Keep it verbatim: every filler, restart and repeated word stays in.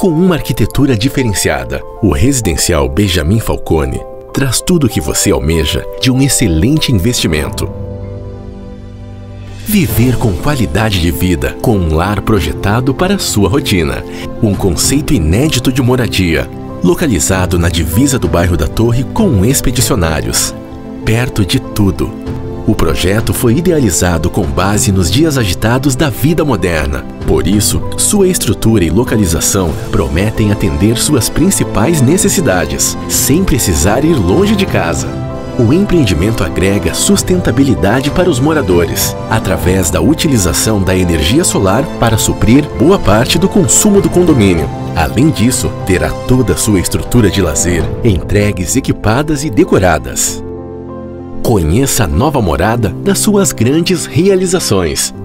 Com uma arquitetura diferenciada, o Residencial Benjamin Falcone traz tudo o que você almeja de um excelente investimento. Viver com qualidade de vida, com um lar projetado para a sua rotina. Um conceito inédito de moradia, localizado na divisa do bairro da Torre com Expedicionários. Perto de tudo. O projeto foi idealizado com base nos dias agitados da vida moderna. Por isso, sua estrutura e localização prometem atender suas principais necessidades, sem precisar ir longe de casa. O empreendimento agrega sustentabilidade para os moradores, através da utilização da energia solar para suprir boa parte do consumo do condomínio. Além disso, terá toda a sua estrutura de lazer entregues, equipadas e decoradas. Conheça a nova morada das suas grandes realizações.